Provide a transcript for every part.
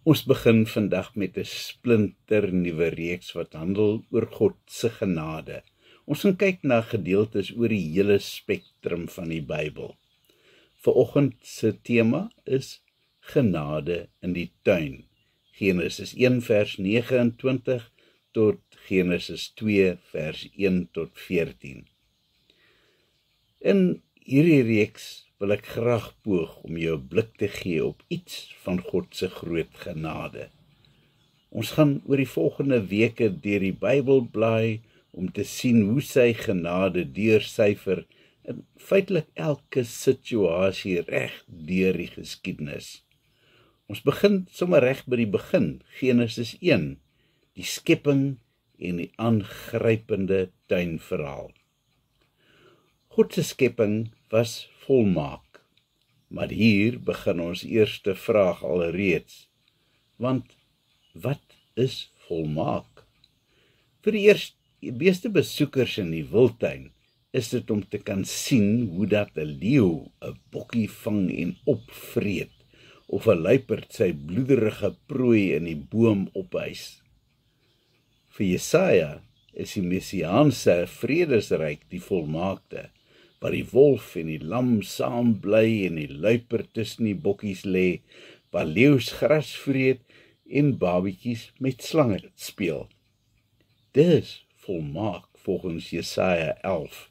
Ons begin vandag met 'n splinter nuwe reeks wat handel oor God se genade. Ons gaan kyk na gedeeltes oor die hele spektrum van die Bybel. Vanoggend se tema is genade in die tuin. Genesis 1 vers 29 tot Genesis 2 vers 1 tot 14. In hierdie reeks wil ek graag poog om jou 'n blik te gee op iets van God se groot genade. Ons gaan oor die volgende weke deur die Bybel blaai om te sien hoe sy genade deursyfer in feitelik elke situasie reg deur die geskiedenis. Ons begin sommer reg by die begin, Genesis 1, die skepping en die aangrypende tuinverhaal. God se skepping was volmaak, maar hier begin ons eerste vraag alreeds, want wat is volmaak? Vir die meeste besoekers in die wildtuin is dit om te kan sien hoe dat 'n leeu 'n bokkie vang en opvreet, of 'n luiperd sy bloederige prooi in die boom opeis. Vir Jesaja is die messiaanse vredesryk die volmaakte, waar die wolf en die lam saam bly en die luiperd tussen die bokkies lê, waar leeu's gras vreet en babietjies met slange speel. Dis volmaak volgens Jesaja 11.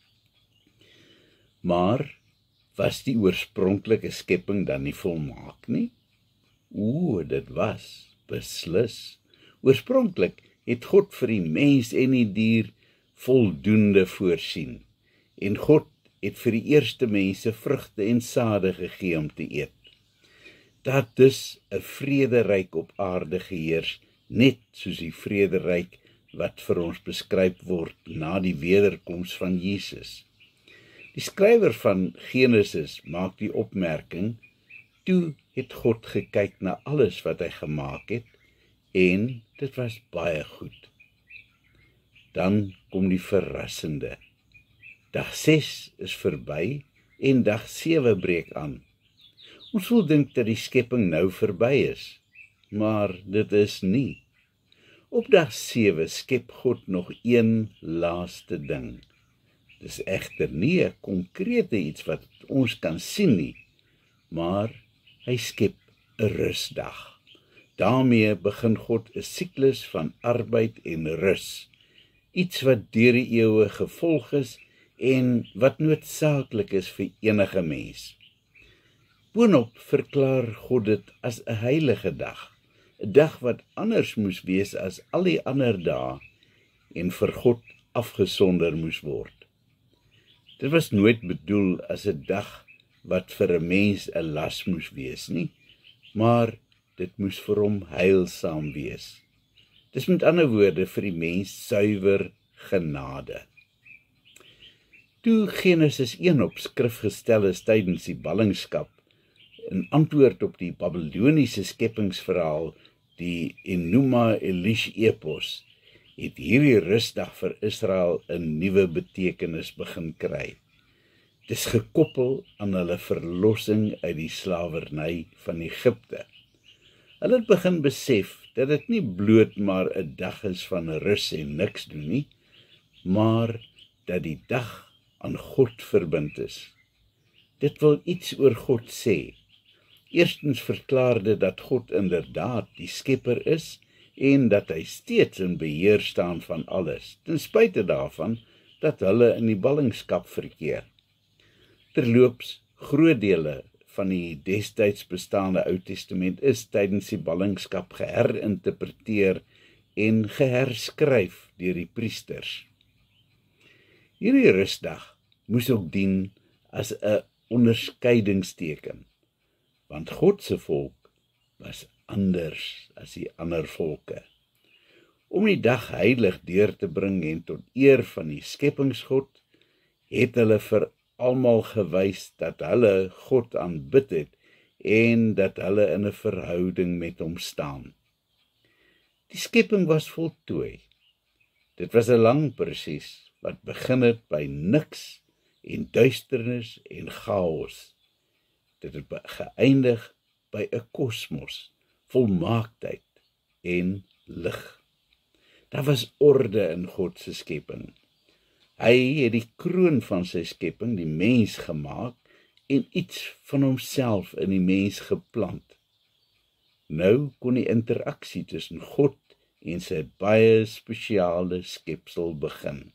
Maar was die oorspronklike skepping dan nie volmaak nie? Dit was beslis. Oorspronklik het God vir die mens en die dier voldoende voorsien. En God het vir die eerste mense vrugte en sade gegee om te eet. Dat dus 'n vrederyk op aarde geheers, net soos die vrederyk wat vir ons beskryf word na die wederkoms van Jesus. Die skrywer van Genesis maak die opmerking, toe het God gekyk na alles wat hy gemaak het, en dit was baie goed. Dan kom die verrassende. Dag 6 is verby en dag 7 breek aan. Ons wil dink dat die skepping nou verby is, maar dit is nie. Op dag 7 skep God nog een laaste ding. Dis egter nie 'n konkrete iets wat ons kan sien nie, maar hy skep 'n rusdag. Daarmee begin God 'n siklus van arbeid en rus, iets wat deur die eeue gevolg is en wat noodsaaklik is vir enige mens. Boonop verklaar God dit as 'n heilige dag, 'n dag wat anders moes wees as al die ander dae en vir God afgesonder moes word. Dit was nooit bedoel as 'n dag wat vir 'n mens 'n las moes wees nie, maar dit moes vir hom heilsaam wees. Dis met ander woorde vir die mens suiwer genade. Toe Genesis 1 op skrif gestel is tydens die ballingskap, in antwoord op die Babyloniese skepingsverhaal, die Enuma Elish epos, het hierdie rusdag vir Israel 'n nuwe betekenis begin kry. Dis gekoppel aan hulle verlossing uit die slawerny van Egipte. Hulle het begin besef dat dit nie bloot maar 'n dag is van rus en niks doen nie, maar dat die dag aan God verbind is. Dit wil iets oor God sê. Eerstens verklaar dit dat God inderdaad die skepper is en dat hy steeds in beheer staan van alles, ten spyte daarvan dat hulle in die ballingskap verkeer. Terloops, groot dele van die destyds bestaande Ou Testament is tydens die ballingskap geherinterpreteer en geherskryf deur die priesters. Hierdie rusdag moes ook dien as 'n onderskeidingsteken, want God se volk was anders as die ander volke. Om die dag heilig deur te bring en tot eer van die skepingsgod, het hulle vir almal gewys dat hulle God aanbid het en dat hulle in 'n verhouding met hom staan. Die skepping was voltooi. Dit was 'n lang proses wat begin het by niks en duisternis en chaos. Dit het geëindig by 'n kosmos volmaaktheid en lig. Daar was orde in God se skepping. Hy het die kroon van sy skepping, die mens, gemaak en iets van homself in die mens geplant. Nou kon die interaksie tussen God en sy baie spesiale skepsel begin.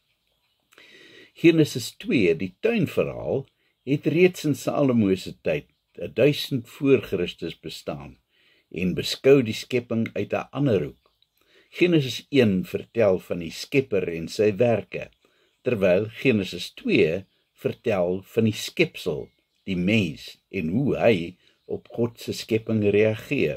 Genesis 2, die tuinverhaal, het reeds in Salomo se tyd, 1000 voor Christus bestaan, en beskou die skepping uit 'n ander hoek. Genesis 1 vertel van die Skepper en sy werke, terwyl Genesis 2 vertel van die skepsel, die mens, en hoe hy op God se skepping reageer.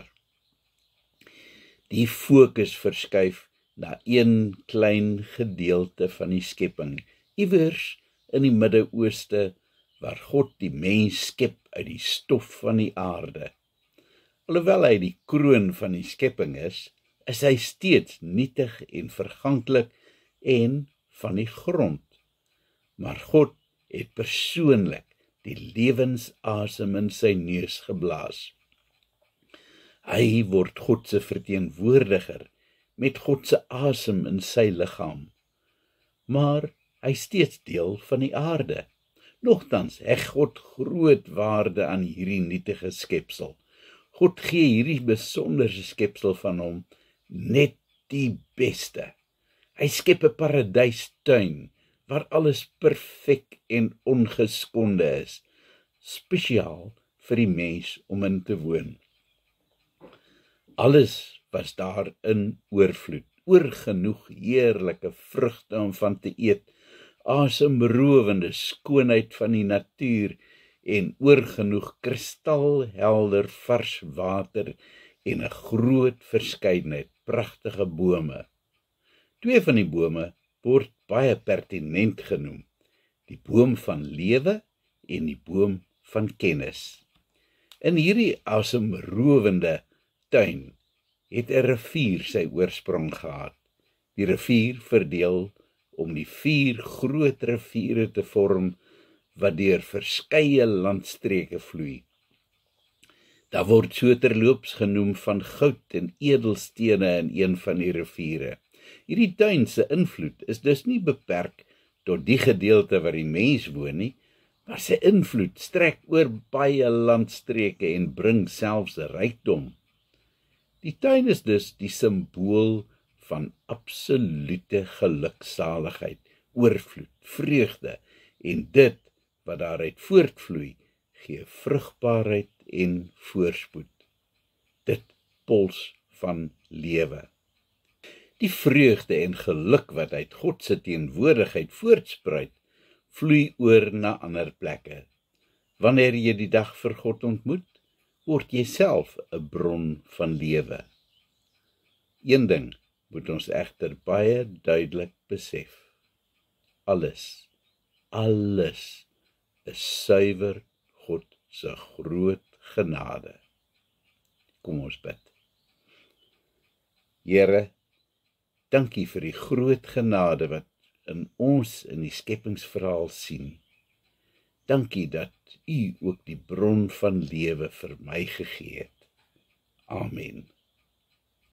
Die fokus verskuif na een klein gedeelte van die skepping, iewers in die Midde-Ooste, waar God die mens skep uit die stof van die aarde. Alhoewel hy die kroon van die skepping is hy steeds nietig en verganklik en van die grond. Maar God het persoonlik die lewensasem in sy neus geblaas. Hy word God se verteenwoordiger met God se asem in sy liggaam. Maar hy steeds deel van die aarde. Nogtans heg God groot waarde aan hierdie nietige skepsel. God gee hierdie besonderse skepsel van hom net die beste. Hy skep 'n paradystuin waar alles perfek en ongeskonde is, spesiaal vir die mens om in te woon. Alles was daar in oorvloed, oorgenoeg heerlike vrugte om van te eet, asemrowende skoonheid van die natuur en oorgenoeg kristalhelder vars water en 'n groot verskeidenheid pragtige bome. Twee van die bome word baie pertinent genoem, die boom van lewe en die boom van kennis. In hierdie asemrowende tuin het 'n rivier sy oorsprong gehad. Die rivier verdeel om die 4 groot riviere te vorm wat deur verskeie landstreke vloei. Daar word so terloops genoem van goud en edelstene in een van die riviere. Hierdie tuin se invloed is dus nie beperk tot die gedeelte waar die mens woon nie, maar sy invloed strek oor baie landstreke en bring selfs rykdom. Die tuin is dus die simbool van absolute geluksaligheid, oorvloed, vreugde en dit wat daaruit voortvloei, gee vrugbaarheid en voorspoed. Dit pols van lewe. Die vreugde en geluk wat uit God se teenwoordigheid voortspruit, vloei oor na ander plekke. Wanneer jy die dag vir God ontmoet, word jy self 'n bron van lewe. Een ding moet ons egter baie duidelik besef. Alles is suiwer God se groot genade. Kom ons bid. Here, dankie vir die groot genade wat in ons in die skepingsverhaal sien. Dankie dat U ook die bron van lewe vir my gegee het. Amen.